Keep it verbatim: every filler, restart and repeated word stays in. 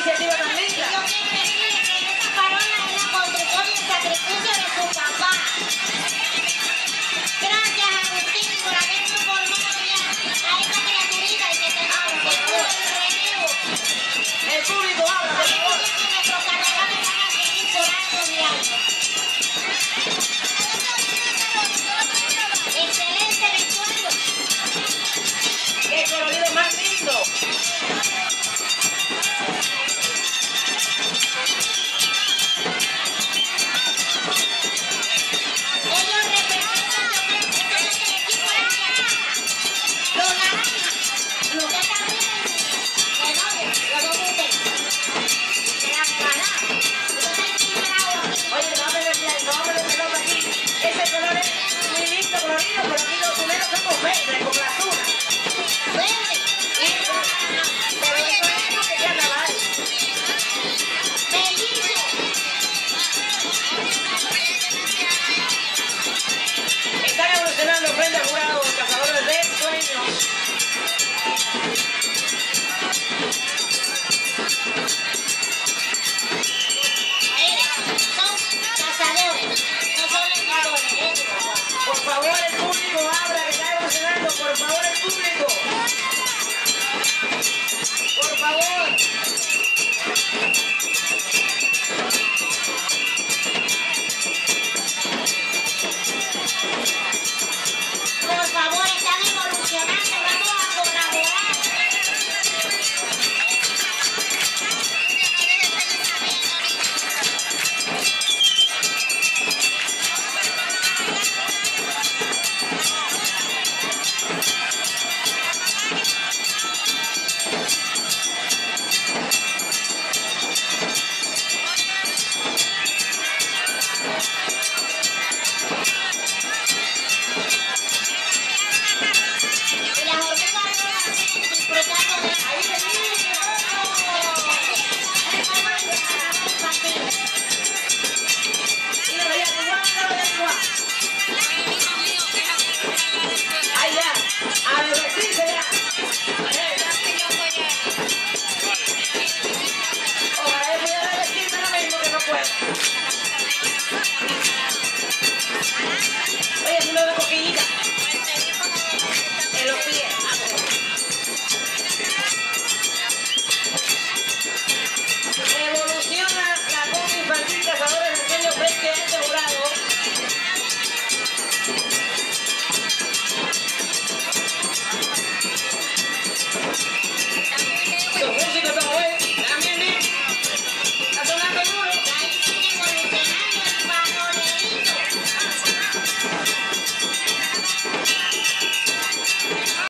iniciativa tan linda. Y yo quiero decirle que esta parola es la construcción y el sacrificio de su papá. Gracias, Agustín, por habernos formado ya a esta criaturita y que tengamos que todo el relevo. El público habla, por favor. Nuestros carnavales van a seguir por años y años. Excelente vestuario. ¡Qué colorido más lindo! Ellos representan, yo creo que este es el equipo de aquí. Los naranjas, los que están bien, de novio, los dos ustedes. Se la regalada. Ustedes están equilibrados aquí. Oye, no me decían, no me decían aquí. Ese color es muy lindo, colorido, pero aquí los tuneros somos verdes, con la azul. Verde. Pero eso es lo que ya la vale. Mellizo. Están evolucionando frente al jurado, los cazadores de sueños. Mira, son cazadores, no son leñadores, ¿eh? Por favor, el público habla, que está evolucionando. Por favor, el público. Por favor.